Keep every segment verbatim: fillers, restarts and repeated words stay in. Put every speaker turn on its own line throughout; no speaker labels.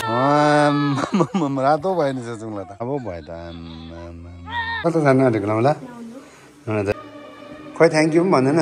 रातो भयो नि जुङला त अब भयो त कता जानु आँटेको ल खोइ थ्याङ्क यू पनि भन्दैन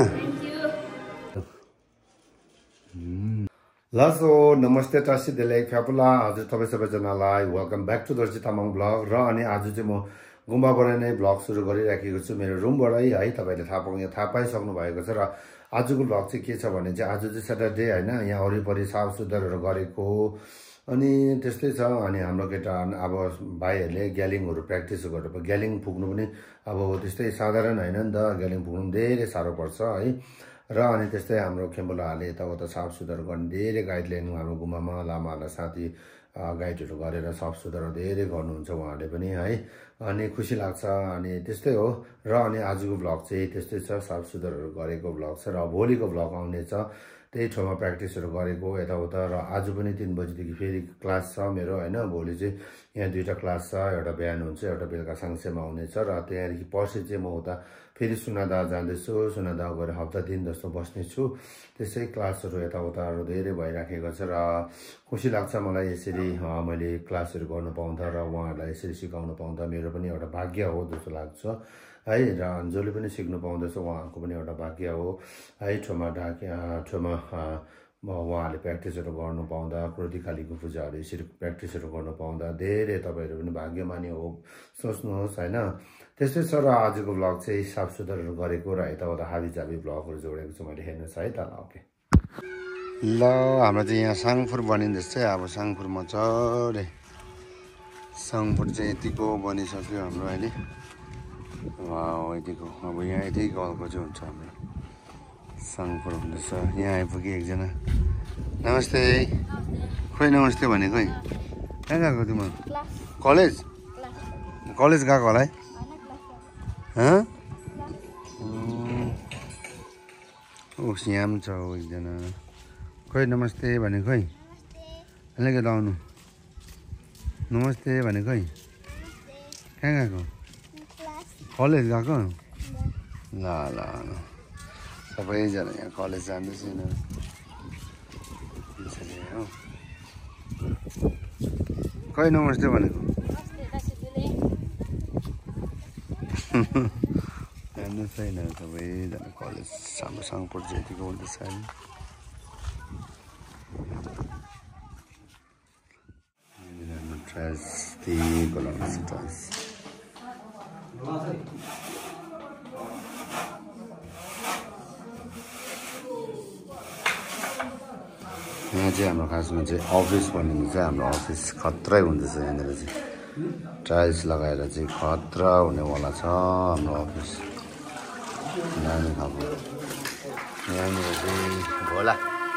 ल सो नमस्ते टसी देले फ्यापुला हजुर तपाईँ सबैजनालाई welcome back to Dorji Tamang blog र अनि आज चाहिँ म गुम्बाबाट नै ब्लग सुरु गरिराखेको छु मेरो रुमबाटै है तपाईँले थाहा पाउनु थाहा पाइसक्नु भएको छ र आजको ब्लग चाहिँ के छ भने चाहिँ आज चाहिँ स्याटरडे होइन यहाँ वरिपरि साफ सुधारहरू गरेको अनि त्यस्तै छ अनि हाम्रो केटा अब भाइहरूले ग्यालिङहरू प्र्याक्टिस गरेर ग्यालिङ पुग्नु पनि अब त्यस्तै साधारण होइन नि त ग्यालिङ पुग्नु पनि धेरै साह्रो पर्छ है र अनि त्यस्तै हाम्रो खेम्बुलाहरूले यताउता साफ सुधार गर्ने धेरै गाइडलाइन हाम्रो गुम्बामा लामाहरूलाई साथी गाइडहरू गरेर साफ सुधार धेरै गर्नुहुन्छ उहाँहरूले पनि है अनि खुसी लाग्छ अनि त्यस्तै हो र अनि आजको ब्लग चाहिँ त्यस्तै छ साफ सुधारहरू गरेको ब्लग छ र भोलिको ब्लग आउनेछ त्यही ठाउँमा प्र्याक्टिसहरू गरेको यताउता र आज पनि तिन बजीदेखि फेरि क्लास छ मेरो होइन भोलि चाहिँ यहाँ दुईवटा क्लास छ एउटा बिहान हुन्छ एउटा बेलुका साङ्सेमा हुनेछ र त्यहाँदेखि पर्सि चाहिँ म उता फेरि सुनादा जाँदैछु सुनादा गएर हप्ता दिन जस्तो बस्नेछु त्यसै क्लासहरू यताउताहरू धेरै भइराखेको छ र खुसी लाग्छ मलाई यसरी मैले क्लासहरू गर्नु पाउँदा र उहाँहरूलाई यसरी सिकाउनु पाउँदा मेरो पनि एउटा भाग्य हो जस्तो लाग्छ है र जसले पनि सिक्नु पाउँदैछ उहाँहरूको पनि एउटा भाग्य हो है ठाउँमा ढाके ठाउँमा उहाँहरूले प्र्याक्टिसहरू गर्नु पाउँदा क्रोधिकालीको पूजाहरू यसरी प्र्याक्टिसहरू गर्नु पाउँदा धेरै तपाईँहरू पनि भाग्यमानी हो सोच्नुहोस् होइन त्यस्तै छ र आजको ब्लग चाहिँ साफ सुधारहरू गरेको र यताउता हाबी जाबी ब्लगहरू जोडेको छु मैले हेर्नुहोस् है त ल ओके ल हाम्रो चाहिँ यहाँ साङफुर बनिँदैछ चाहिँ अब साङफुर मजाले साङफुर चाहिँ यतिको बनिसक्यो हाम्रो अहिले यतिको अब यहाँ यति गलको चाहिँ हुन्छ हाम्रो साङफुर हुँदैछ यहाँ आइपुग्यो एकजना नमस्ते खोइ नमस्ते भने खोइ कहाँ गएको तिम्रो कलेज कलेज गएको होला है ओस् यहाँ पनि छ एकजना खोइ नमस्ते भने खोइ अलिकति आउनु नमस्ते भने खोइ कहाँ गएको कलेज गएको ल ल सबैजना यहाँ कलेज जाँदैछ यिनीहरू हो खोइ नमस्ते भनेको हेर्नुहोस् है यिनीहरू सबैजना कलेज हाम्रो साङपुर चाहिँ यतिको हुँदैछ अहिले ट्रायल्स त्यहीको लगाउँछ ट्रायल्स यहाँ चाहिँ हाम्रो खासमा चाहिँ अफिस बनिनु चाहिँ हाम्रो अफिस खत्रै हुँदैछ यहाँनिर चाहिँ टाइल्स लगाएर चाहिँ खतरा हुनेवाला छ हाम्रो अफिस नानी खालको यहाँनिर चाहिँ होला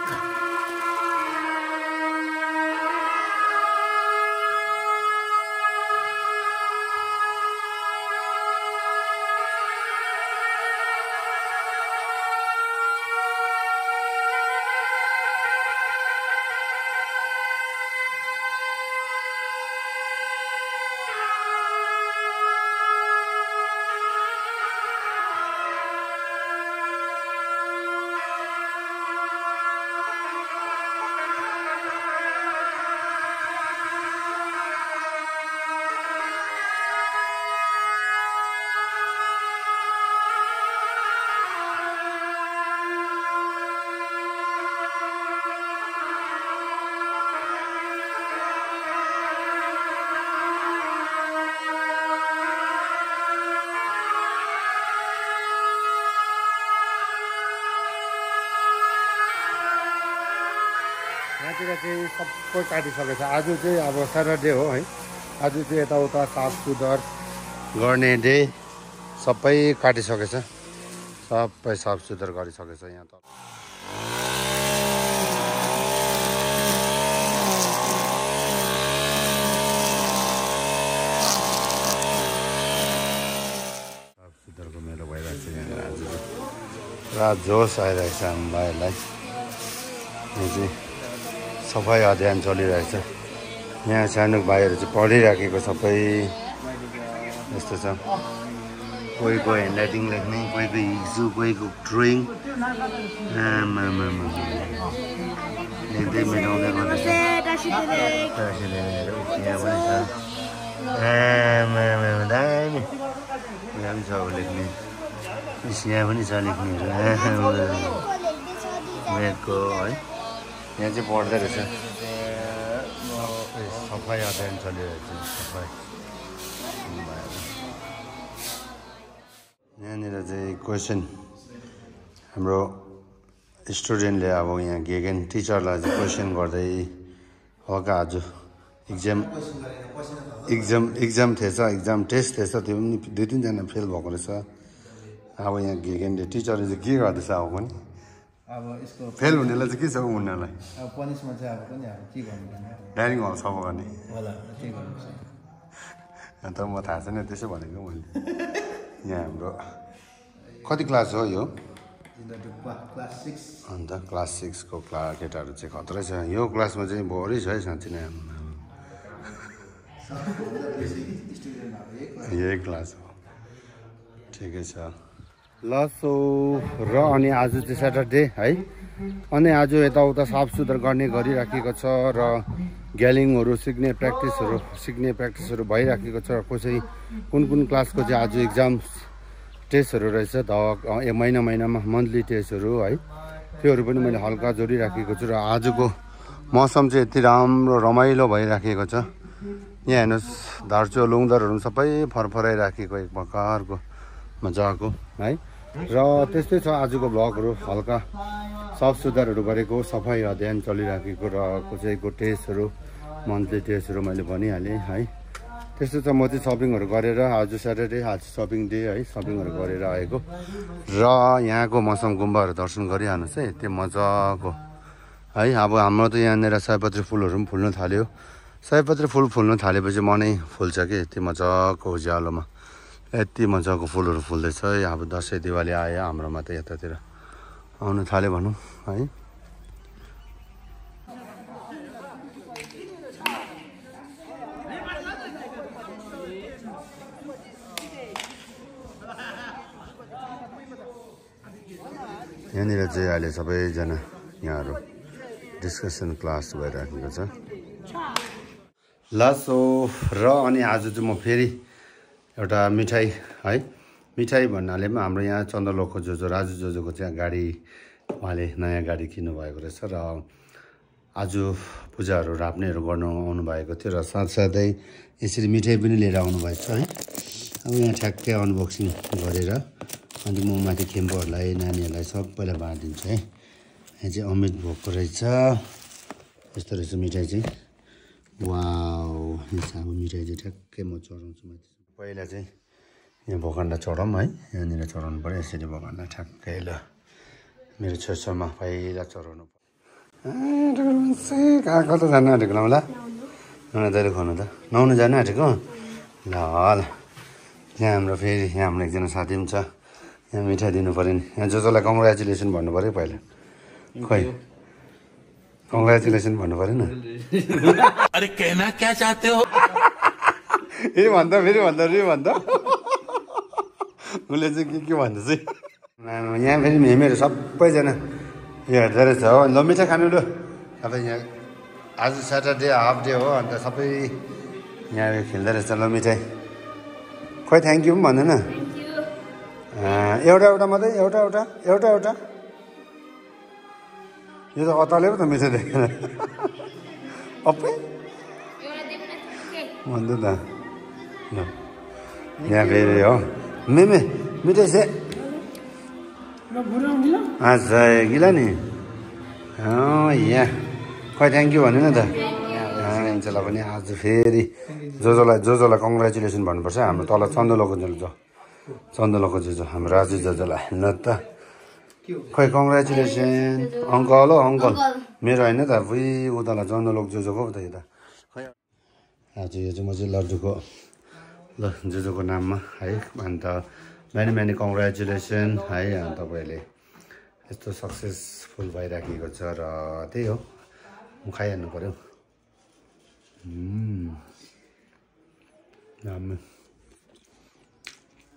यहाँतिर चाहिँ सबै काटिसकेको छ आज चाहिँ अब स्याटरडे हो है आज चाहिँ यताउता साफ सुधार गर्ने डे सबै काटिसकेछ सबै साफ सुधार गरिसकेछ यहाँ त साफ सुधारको मेलो भइरहेको छ यहाँ आज पुरा जोस आइरहेको छ हाम्रो भाइहरूलाई यहाँ चाहिँ सफाइ अभियान चलिरहेछ यहाँ सानो भाइहरू चाहिँ पढिराखेको सबै यस्तो छ कोही को ह्यान्ड राइटिङ लेख्ने कोही को हिजो कोही को ड्रइङ लेख्दै मेटाउँदै गर्दैछ
टासीले यहाँ पनि छ आमा दामी यहाँ पनि छ लेख्ने यहाँ पनि छ लेख्नेहरू म्याथको है यहाँ चाहिँ पढ्दै रहेछ सफाइ अध्ययन चलिरहेको छ सफाइ यहाँनिर चाहिँ क्वेसन हाम्रो स्टुडेन्टले अब यहाँ गेगेन टिचरलाई चाहिँ क्वेसन गर्दै हल्का आज इक्जाम इक्जाम इक्जाम थिएछ इक्जाम टेस्ट थिएछ त्यो पनि दुई तिनजना फेल भएको रहेछ अब यहाँ गेगेनले टिचरले चाहिँ के गर्दैछ अब पनि
अब यसको
फेल हुनेलाई चाहिँ के छ उनीहरूलाई
अब पनिसमा चाहिँ अब पनि अब के गर्नु
डाइनिङ हल सफा गर्ने
होला के गर्नु
अन्त म थाहा छैन त्यसो भनेको मैले यहाँ हाम्रो कति क्लास हो यो
क्लास सिक्स
अन्त क्लास सिक्सको क्ला केटाहरू चाहिँ खत्रै छ यो क्लासमा चाहिँ भोरै छ है साँच्ची नै यही क्लास हो ठिकै छ ल सो र अनि आज चाहिँ स्याटरडे है अनि आज यताउता साफसुग्घर गर्ने गरिराखेको छ र ग्यालिङहरू सिक्ने प्र्याक्टिसहरू सिक्ने प्र्याक्टिसहरू भइराखेको छ कसै कुन कुन क्लासको चाहिँ आज इक्जाम टेस्टहरू रहेछ ध महिना महिनामा मन्थली टेस्टहरू है त्योहरू पनि मैले हल्का जोडिराखेको छु र आजको मौसम चाहिँ यति राम्रो रमाइलो भइराखेको छ यहाँ हेर्नुहोस् धार्चो लुङदरहरू सबै फरफराइराखेको एक प्रकारको मजाको है र त्यस्तै छ आजको भ्लगहरू हल्का साफसुग्घरहरू गरेको सफाइ अध्ययन चलिराखेको र कसैको टेस्टहरू मन्थली टेस्टहरू मैले भनिहालेँ है त्यस्तो छ म चाहिँ सपिङहरू गरेर आज स्याटरडे आज सपिङ डे है सपिङहरू गरेर आएको र यहाँको मौसम गुम्बाहरू दर्शन गरिहाल्नुहोस् है यति मजाको है अब हाम्रो त यहाँनिर सयपत्री फुलहरू पनि फुल्न थाल्यो सयपत्री फुल फुल्न थालेपछि मनै फुल्छ कि यति मजाको उज्यालोमा यति मजाको फुलहरू फुल्दैछ है अब दसैँ दिवाली आयो हाम्रोमा त यतातिर आउनु थाल्यो भनौँ है यहाँनिर चाहिँ अहिले सबैजना यहाँहरू डिस्कसन क्लास भइराखेको छ ल सो र अनि आज चाहिँ म फेरि एउटा मिठाई है मिठाई भन्नाले पनि हाम्रो यहाँ चन्द्रलोकको जो जो राजु जोजोको चाहिँ गाडी उहाँले नयाँ गाडी किन्नुभएको रहेछ र आज पूजाहरू राप्नेहरू गर्नु आउनुभएको थियो र साथसाथै यसरी मिठाई पनि लिएर आउनुभएको छ है अब यहाँ ठ्याक्कै अनबक्सिङ गरेर अन्त म माथि खेम्पोहरूलाई नानीहरूलाई सबैलाई बाँडिदिन्छु है यहाँ चाहिँ अमृत भोगको रहेछ यस्तो रहेछ मिठाई चाहिँ वाउ यहाँ अब मिठाई चाहिँ ठ्याक्कै म चढाउँछु माथि पहिला चाहिँ यहाँ भोकान्डा चढाउँ है यहाँनिर चढाउनु पऱ्यो यसरी भोकान्डा ठ्याक्कै ल मेरो छेउछाउमा पहिला चढाउनु पऱ्यो कहाँ कता जानु आँटेको ल नुहाउनु तैँले खुवाउनु त नुहाउनु जानु आँटेको ल ल यहाँ हाम्रो फेरि यहाँ हाम्रो एकजना साथी पनि छ यहाँ मिठाई दिनु पऱ्यो नि यहाँ जो जसलाई कङ्ग्रेचुलेसन भन्नु पऱ्यो पहिला खोइ कङ्ग्रेचुलेसन भन्नु पऱ्यो नि
अरे कहना क्या चाहते हो
फेरि भन्दा फेरि भन्दा फेरि भन्दा उसले चाहिँ के के भन्दा चाहिँ यहाँ फेरि मेमेहरू सबैजना यो हेर्दो रहेछ हो ल मिठाई खानु ल अब यहाँ आज स्याटरडे हाफ डे हो अन्त सबै यहाँ खेल्दो रहेछ ल मिठाई खोइ थ्याङ्क यू पनि भन्दैन एउटा एउटा मात्रै एउटा एउटा एउटा एउटा यो त अताले पो त मिठाई देखेन अप्पै भन्दै त यहाँ फेरि हो मेमे मिठाई से अच्छा गिला नि यहाँ खोइ थ्याङ्क यू भन्नु न त इन्चेलाई पनि आज फेरि जो जोलाई जो जोलाई कङ्ग्रेचुलेसन भन्नुपर्छ हाम्रो तल चन्दलोको जो जो चन्दलोको जो जो हाम्रो राजु जोजोलाई ल त खोइ कङ्ग्रेचुलेसन अङ्कल हो अङ्कल मेरो होइन त फुइ उतालाई चन्दलोक जोजोको पो त यो त खोइ आज यो चाहिँ म चाहिँ लड्डुको ल जोजोको नाममा है अन्त मेनी मेनी कङ्ग्रेचुलेसन है तपाईँहरूले यस्तो सक्सेसफुल भइराखेको छ र त्यही हो म खाइहाल्नु पऱ्यो दामी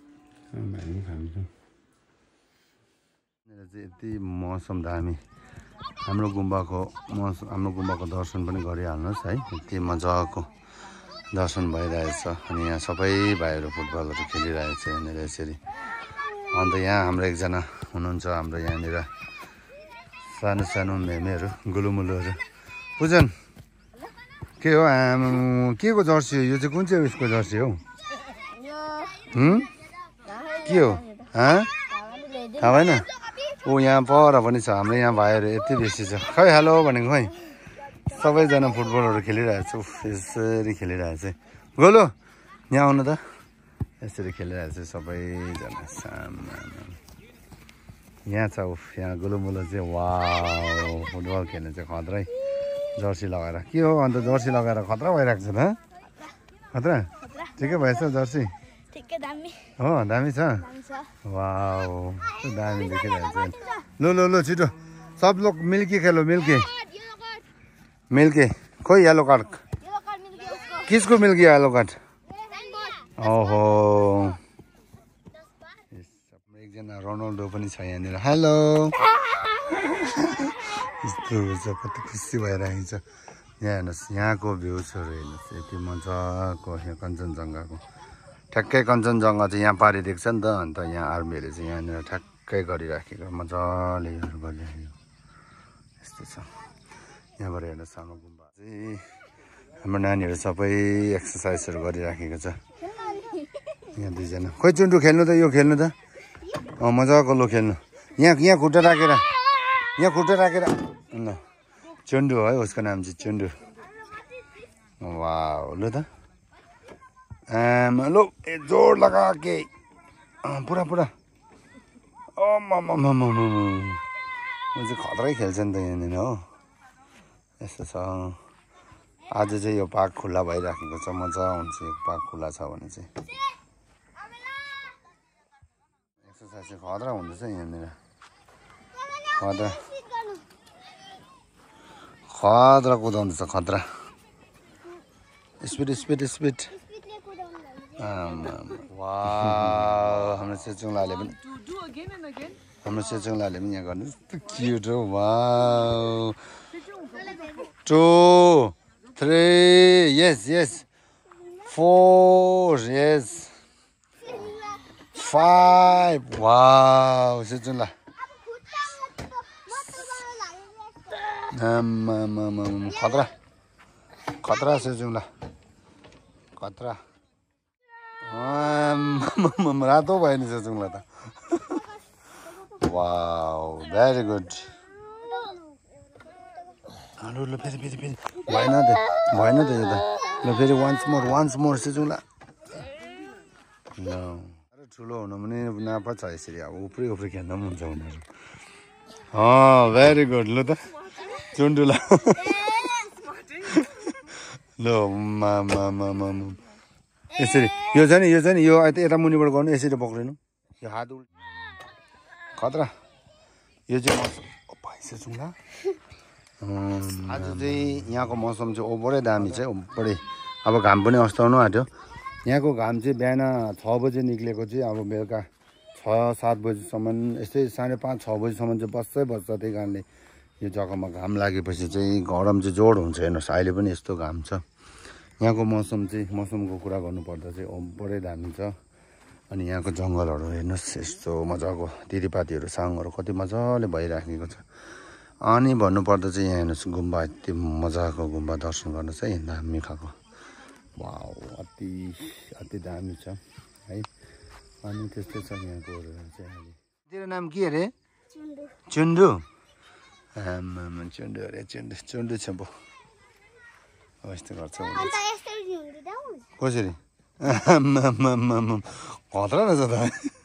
चाहिँ यति मौसम दामी हाम्रो गुम्बाको म हाम्रो गुम्बाको दर्शन पनि गरिहाल्नुहोस् है। यति मजाको दर्शन भइरहेछ अनि यहाँ सबै भाइहरू फुटबलहरू खेलिरहेछ यहाँनिर यसरी। अन्त यहाँ हाम्रो एकजना हुनुहुन्छ हाम्रो यहाँनिर सानो सानो मेमेहरू गुलुमुलुहरू। पूजन के हो आमा के को जर्सी हो यो चाहिँ कुन चाहिँ उसको जर्सी हो के हो थाहा भएन ऊ यहाँ पर पनि छ हाम्रो यहाँ भाइहरू यति बेसी छ खै हेलो भनेको खै सबैजना फुटबलहरू खेलिरहेछ उफ यसरी खेलिरहेछ गोलो यहाँ आउनु त यसरी खेलिरहेछ सबैजना सामना यहाँ छ उफ यहाँ गोलोमुलो चाहिँ वाउ फुटबल खेल्ने चाहिँ खतरै जर्सी लगाएर के हो अन्त जर्सी लगाएर खतरा भइरहेको छ त खतरा ठिकै भएछ जर्सी हो दामी छ वाउ दामी देखिरहेको छ लु लु लु छिटो सब लोग मिल्की खेलो मिल्की मिल्की खोइ येलो कार्ड किसको मिल गया येलो कार्ड ओहो एकजना रोनाल्डो पनि छ यहाँनिर हेलो यस्तो छ कति खुसी भइरहेको छ यहाँ हेर्नुहोस् यहाँको भ्युजहरू हेर्नुहोस् यति मजाको यहाँ कञ्चनजङ्घाको ठ्याक्कै कञ्चनजङ्घा चाहिँ यहाँ पारि देख्छ नि त अन्त यहाँ आर्मीहरूले चाहिँ यहाँनिर ठ्याक्कै गरिराखेको मजाले यो गरिराखेको यस्तो छ। यहाँबाट हेर्नुहोस् हाम्रो गुम्बा चाहिँ हाम्रो नानीहरू सबै एक्सर्साइजहरू गरिराखेको छ यहाँ दुईजना खोइ चुन्डु खेल्नु त यो खेल्नु त अँ मजाको लो खेल्नु यहाँ यहाँ खुट्टा राखेर यहाँ खुट्टा राखेर ल चुन्डु है उसको नाम चाहिँ चुन्डु वाउ लु त आमा लो ए जोड लगा के पुरा पुरा ओ म म म म म चाहिँ खतरै खेल्छ नि त यहाँनिर हो यस्तो छ। आज चाहिँ यो पार्क खुल्ला भइराखेको छ मजा हुन्छ यो पार्क खुल्ला छ भने चाहिँ एक्सर्साइज चाहिँ खतरा हुँदैछ यहाँनिर खतरा खतरा कुदाउँदैछ खतरा स्पिड स्पिड स्पिड वाह हाम्रो सेचुङलाले पनि हाम्रो सेचुङलाले पनि यहाँ गर्नु क्युट हो वाह two three yes yes four yes five वाह सेचुङला खतरा खतरा सेचुङला खतरा रातो भयो नि सेचुङला त वाउ भेरी गुड लु ल फेरि फेरि फेरि भएन त भएन त यो त ल फेरि वान्स मोर वान्स मोर सेचुङला ल ठुलो हुनु पनि नाफा छ यसरी अब उफ्री उफ्री खेल्दा पनि हुन्छ उनीहरू अँ भेरी गुड लु त चुन्डुला ल मा मा मा मा यसरी यो छ नि यो छ नि यो यता मुनिबाट गर्नु यसरी पक्रिनु यो हात उल्ट खतरा यो चाहिँ मौसम सेचुङला आज चाहिँ यहाँको मौसम चाहिँ ओभरै दामी छ ओभरै अब घाम पनि अस्ताउनु आँट्यो यहाँको घाम चाहिँ बिहान छ बजे निक्लेको चाहिँ अब बेलुका छ सात बजीसम्म यस्तै साढे पाँच छ बजीसम्म चाहिँ बस्छै बस्छ त्यही कारणले यो जग्गामा घाम लागेपछि चाहिँ गरम चाहिँ जोड हुन्छ हेर्नुहोस् अहिले पनि यस्तो घाम छ। यहाँको मौसम चाहिँ मौसमको कुरा गर्नुपर्दा चाहिँ ओभरै दामी छ अनि यहाँको जङ्गलहरू हेर्नुहोस् यस्तो मजाको तिरीपातीहरू साङहरू कति मजाले भइराखेको छ। अनि भन्नुपर्दा चाहिँ यहाँ हेर्नुहोस् गुम्बा यति मजाको गुम्बा दर्शन गर्नु चाहिँ दामी खाएको वाउ अति अति दामी छ है। अनि त्यस्तै छ यहाँको चाहिँ अहिले तेरो नाम के अरे चुन्डु आमा चुन्डु अरे चुन्डु चुन्डु छ पो यस्तो गर्छ कसरी खतरा रहेछ त